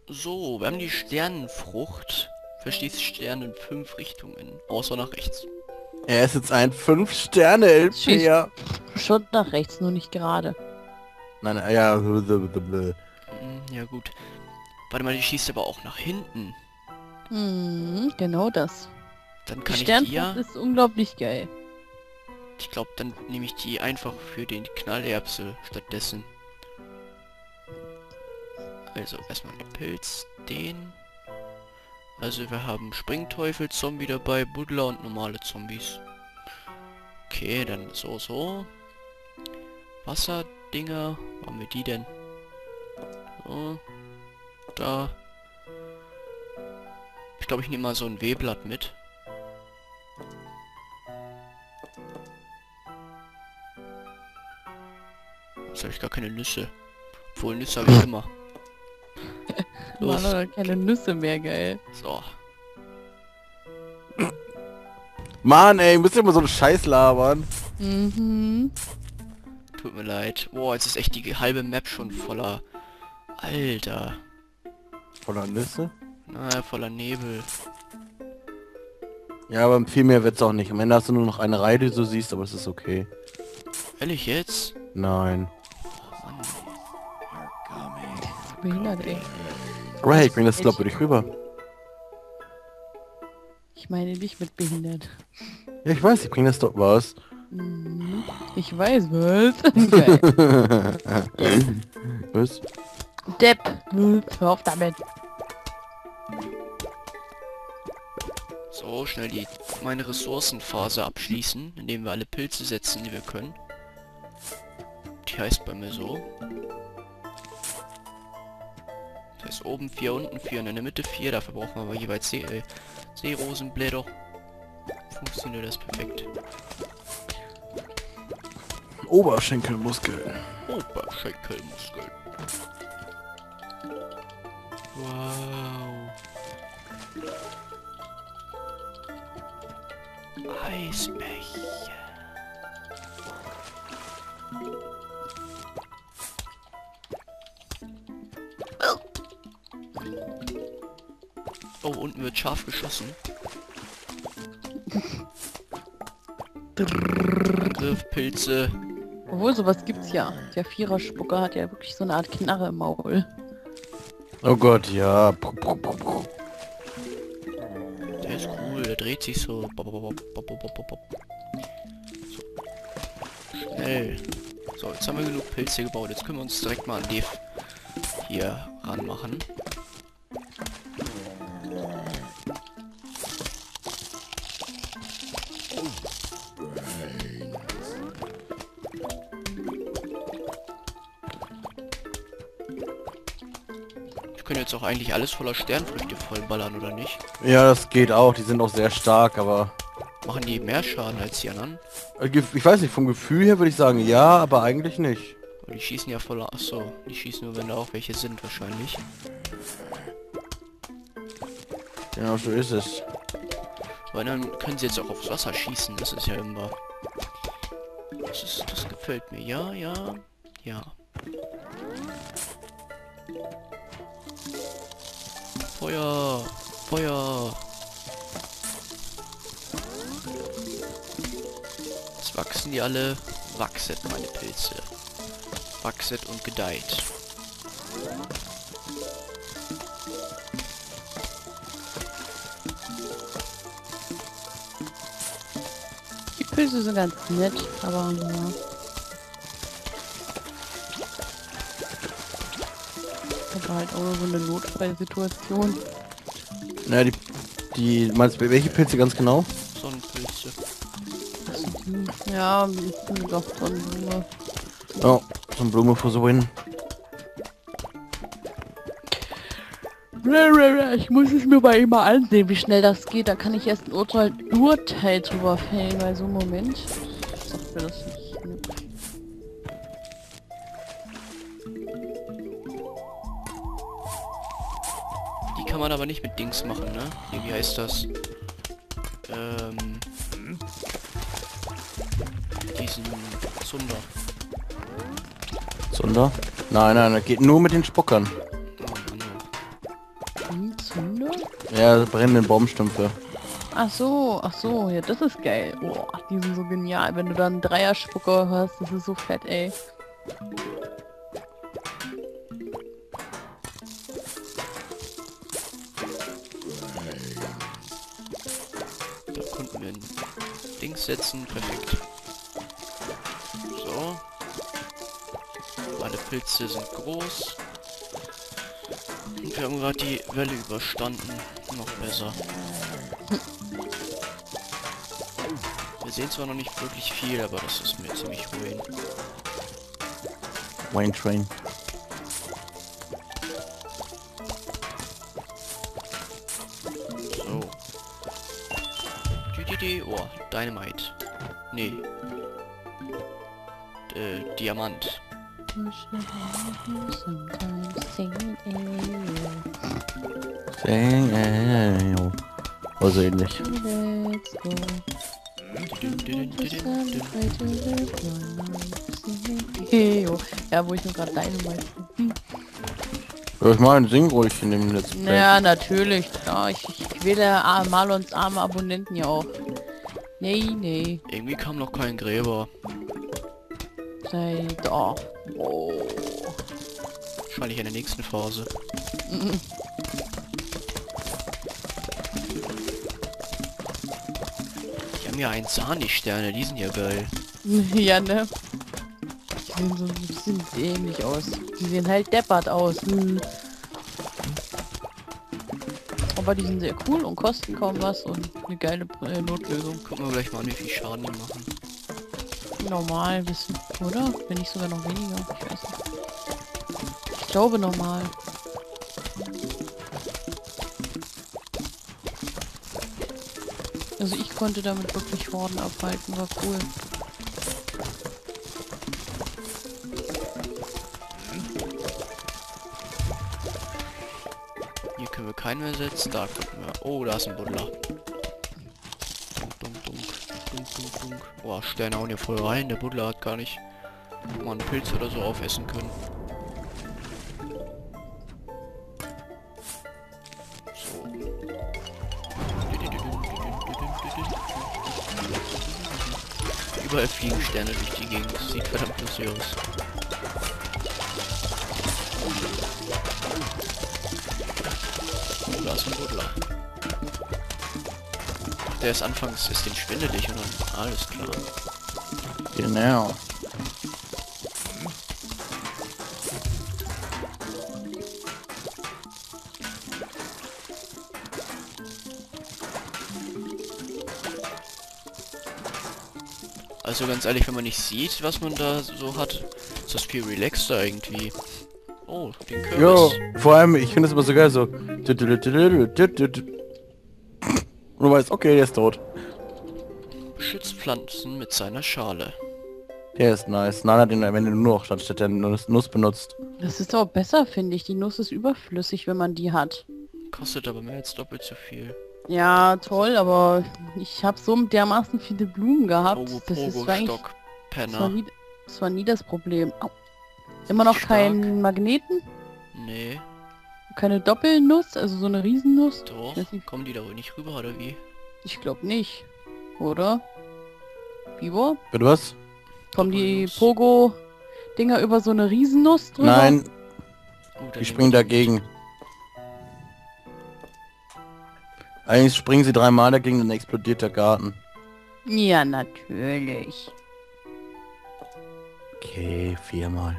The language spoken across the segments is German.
So, wir haben die Sternenfrucht. Verschließt Sterne in 5 Richtungen, außer nach rechts. Er ist jetzt ein Schießt 5-Sterne-LPer. schon nach rechts, nur nicht gerade. Nein, ja. Ja gut. Warte mal, die schießt aber auch nach hinten. Genau das. Dann Die kann ich die Sternfrucht ja... ist unglaublich geil. Ich glaube, dann nehme ich die einfach für den Knallerbse stattdessen. Also erstmal den Pilz, den. Also wir haben Springteufel, Zombie dabei, Buddler und normale Zombies. Okay, dann so. Wasserdinger. Wo haben wir die denn? So. Da. Ich glaube, ich nehme mal so ein W-Blatt mit. Jetzt habe ich gar keine Nüsse. Obwohl, Nüsse habe ich immer. Los. Mann, oder keine Nüsse mehr, geil. So. Mann, ey, müsst ihr immer so einen Scheiß labern. Mhm. Tut mir leid. Boah, jetzt ist echt die halbe Map schon voller... Alter. Voller Nüsse? Na, voller Nebel. Ja, aber viel mehr wird's auch nicht. Am Ende hast du nur noch eine Reihe, die du siehst, aber es ist okay. Ehrlich jetzt? Nein. Oh Mann. Behindert, ey. Aber hey, ich bring das glaubwürdig rüber. Ich meine nicht mit behindert. Ja, ich weiß, ich bring das doch was. Ich weiß was. Geil. Was? Depp. Hör auf damit. So, schnell meine Ressourcenphase abschließen, indem wir alle Pilze setzen, die wir können. Die heißt bei mir so. Das heißt oben 4, unten 4 und in der Mitte 4. Dafür brauchen wir aber jeweils Seerosenblätter. Funktioniert das perfekt. Oberschenkelmuskeln. Oberschenkelmuskeln. Wow. Eisbäche. Oh, unten wird scharf geschossen. Angriff, Pilze. Obwohl, sowas gibt's ja. Der Vierer-Spucker hat ja wirklich so eine Art Knarre im Maul. Oh Gott, ja. Der ist cool, der dreht sich so. So. Schnell. So, jetzt haben wir genug Pilze gebaut. Jetzt können wir uns direkt mal an Dave hier ranmachen. Wir können jetzt auch eigentlich alles voller Sternfrüchte vollballern, oder nicht? Ja, das geht auch. Die sind auch sehr stark, aber... Machen die mehr Schaden als die anderen? Ich weiß nicht, vom Gefühl her würde ich sagen ja, aber eigentlich nicht. Aber die schießen ja voller... Achso, die schießen nur, wenn da auch welche sind, wahrscheinlich. Genau, so ist es. Weil dann können sie jetzt auch aufs Wasser schießen. Das ist ja immer... Das gefällt mir. Ja, ja, ja. Feuer! Feuer! Jetzt wachsen die alle. Wachset, meine Pilze. Wachset und gedeiht. Die Pilze sind ganz nett, aber ja. Aber halt auch nur so eine Notfallsituation. Na, meinst du welche Pilze ganz genau? Sonnenpilze. Ja, ich bin doch Sonnenblume. Oh, so eine Blume for the win. Ich muss es mir mal immer ansehen, wie schnell das geht. Da kann ich erst ein Urteil drüber fällen, weil so im Moment sagt mir das nicht. Ne? Die kann man aber nicht mit Dings machen, ne? Hier, wie heißt das? Diesen Zunder. Zunder? Nein, nein, das geht nur mit den Spuckern. Oh, Mann, oh. Zünder? Ja, brennende Baumstümpfe. Ach so, ja, das ist geil. Oh, die sind so genial. Wenn du dann einen Dreierspucker hast, das ist so fett, ey. Da konnten wir ein Dings setzen. Perfekt. So. Alle Pilze sind groß. Und wir haben gerade die Welle überstanden. Noch besser. Wir sehen zwar noch nicht wirklich viel, aber das ist mir ziemlich ruhig. Wayne Train. So. Oh, Dynamite. Nee. Diamant. Also ähnlich. Ja, wo ich nur gerade Dynamite. Ja, ich meine, sing ruhig in dem letzten Play. Ja, natürlich. Klar, ich quäle Marlons arme Abonnenten ja auch. Nee. Irgendwie kam noch kein Gräber. Sei doch. Oh. Wahrscheinlich in der nächsten Phase. Die haben ja 1 Sani-Sterne, die sind ja geil. Ja, ne? Die sehen so ein bisschen dämlich aus. Die sehen halt deppert aus. Aber die sind sehr cool und kosten kaum was und eine geile Notlösung. Gucken wir gleich mal an, wie viel Schaden die machen. Normal wissen, oder? Wenn nicht sogar noch weniger. Ich weiß nicht. Ich glaube normal. Also ich konnte damit wirklich Horden abhalten, war cool. Hier können wir keinen mehr setzen, da können wir... Oh, da ist ein Buddler. Dunk. Boah, Sterne hauen hier voll rein. Der Buddler hat gar nicht mal einen Pilz oder so aufessen können. So. Überall fliegen Sterne durch die Gegend. Das sieht verdammt lustig aus. Da ist ein Buddler. Der ist anfangs den schwindelig und dann alles klar. Genau. Also ganz ehrlich, wenn man nicht sieht, was man da so hat, ist das viel relaxter irgendwie. Oh, den Jo, Kürbis. vor allem, ich finde es immer so geil, so. Und du weißt, okay, der ist tot. Beschützt Pflanzen mit seiner Schale. Der ist nice. Nein, hat den am Ende nur noch statt der Nuss benutzt. Das ist auch besser, finde ich. Die Nuss ist überflüssig, wenn man die hat. Kostet aber mehr als doppelt so viel. Ja, toll, aber ich habe so dermaßen viele Blumen gehabt. Pogo, Das ist Pogo, eigentlich, Stock, das war, Penner. nie, das war nie das Problem. Au. Immer noch Stark. keinen Magneten? Nee, Keine Doppelnuss, also so eine Riesennuss? doch. Ich weiß nicht. Kommen die da wohl nicht rüber, oder wie? Ich glaube nicht. Oder? Bibo? Bitte was? Kommen die Doppelnuss. Pogo-Dinger über so eine Riesennuss drüber? Nein, Oh, die springen dagegen. Eigentlich springen sie 3-mal dagegen, dann explodiert der Garten. Ja, natürlich. Okay, 4-mal.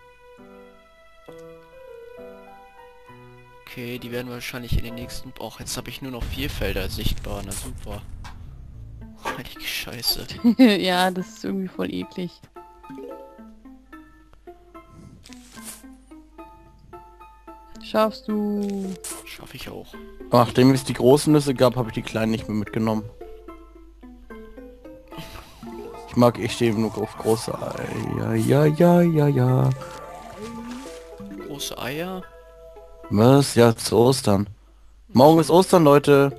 Okay, die werden wahrscheinlich in den nächsten... Och, jetzt habe ich nur noch 4 Felder sichtbar. Na super. Heilige Scheiße. Ja, das ist irgendwie voll eklig. Schaffst du? Schaffe ich auch. Nachdem es die großen Nüsse gab, habe ich die kleinen nicht mehr mitgenommen. Ich stehe nur auf große Eier. Ja. Große Eier. Was? Ja, zu Ostern. Morgen ist Ostern, Leute.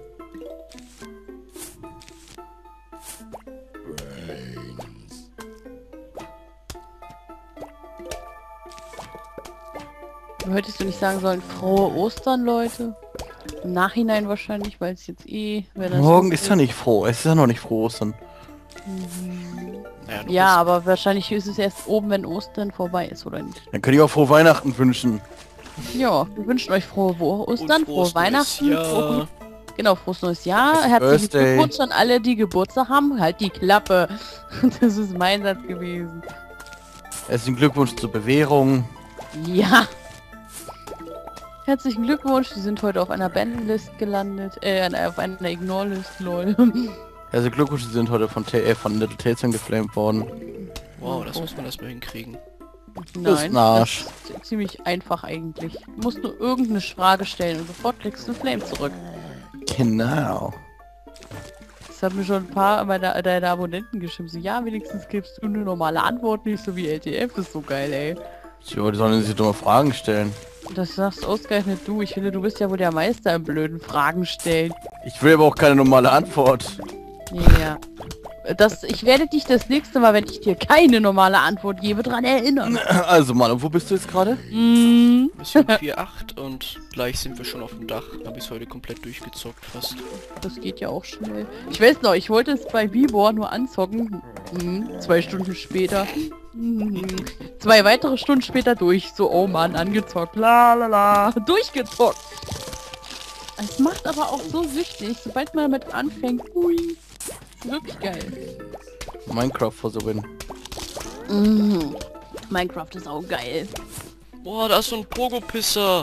Hättest du nicht sagen sollen, frohe Ostern, Leute? Im Nachhinein wahrscheinlich, weil es jetzt wenn das Morgen so ist ja nicht froh. Es ist ja noch nicht froh Ostern. Naja, Ja, aber wahrscheinlich ist es erst oben, wenn Ostern vorbei ist, oder nicht? Dann könnt ihr auch frohe Weihnachten wünschen. Ja, wir wünschen euch frohe Ostern, frohe Weihnachten, Ja. genau, frohes neues Jahr. Happy Herzlichen Birthday. Glückwunsch an alle, die Geburtstag haben. Halt die Klappe. Das ist mein Satz gewesen. Herzlichen Glückwunsch zur Bewährung. Ja. Herzlichen Glückwunsch, Sie sind heute auf einer Bandenlist gelandet. Auf einer Ignore-List, lol. Herzlichen Glückwunsch, Sie sind heute von Little Tailson geflamed worden. Wow, das muss man erstmal hinkriegen. ein Arsch. Das ist ziemlich einfach eigentlich. Du musst nur irgendeine Frage stellen und sofort kriegst du Flame zurück. Genau. Das haben mir schon ein paar deiner Abonnenten geschrieben. So, ja, wenigstens gibst du eine normale Antwort, nicht so wie LTF. Das ist so geil, ey. Jo, die sollen sich dumme Fragen stellen. Das sagst ausgerechnet du. Ich finde, du bist ja wohl der Meister im blöden Fragen stellen. Ich will aber auch keine normale Antwort. Ja. Ich werde dich das nächste Mal, wenn ich dir keine normale Antwort gebe, dran erinnern. Also Mann, wo bist du jetzt gerade? Mm. Mission 4.8 und gleich sind wir schon auf dem Dach. Hab ich heute komplett durchgezockt fast. Das geht ja auch schnell. Ich weiß noch, ich wollte es bei Vibor nur anzocken. 2 Stunden später. 2 weitere Stunden später durch. So, oh Mann, angezockt. La la la. Durchgezockt. Es macht aber auch so süchtig, sobald man damit anfängt. Hui. Wirklich geil. Minecraft for the win. Minecraft ist auch geil. Boah, da ist so ein Pogo-Pisser.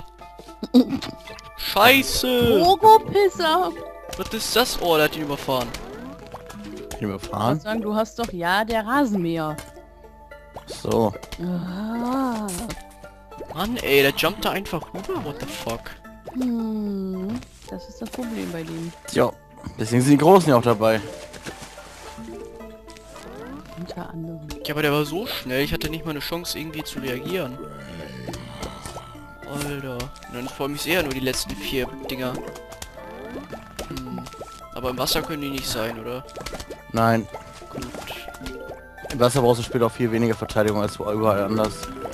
Scheiße. Pogo-Pisser. Was ist das? Oh, der hat ihn überfahren. Kann ich Ich überfahren? muss sagen, du hast doch ja der Rasenmäher. So. Ah. Mann, ey, der jumpt da einfach rüber. What the fuck? Das ist das Problem bei dem. Ja. Deswegen sind die Großen ja auch dabei. Unter anderem. Ja, aber der war so schnell, ich hatte nicht mal eine Chance irgendwie zu reagieren. Alter. Und dann vor mich eher nur die letzten 4 Dinger. Aber im Wasser können die nicht sein, oder? Nein. Gut. Im Wasser brauchst du später auch viel weniger Verteidigung als überall anders.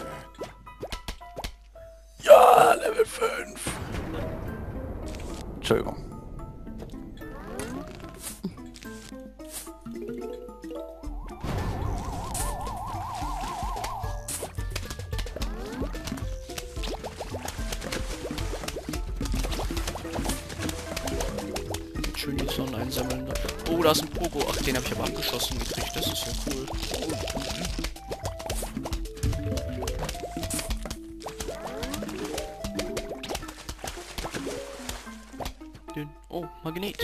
Ja, Level 5. Entschuldigung. Schön die Sonnen einsammeln. Oh, da ist ein Pogo. Ach, den habe ich aber abgeschossen gekriegt. Das ist ja cool. Oh, Magnet.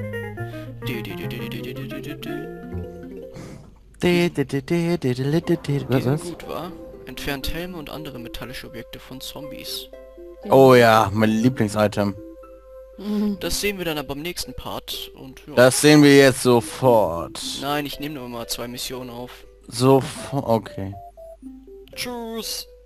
Was Die ist? sind gut, wa? Entfernt Helme und andere metallische Objekte von Zombies. Oh ja, mein Lieblingsitem. Das sehen wir dann aber im nächsten Part. Und ja. Das sehen wir jetzt sofort. Nein, ich nehme nur mal 2 Missionen auf. Sofort, okay. Tschüss.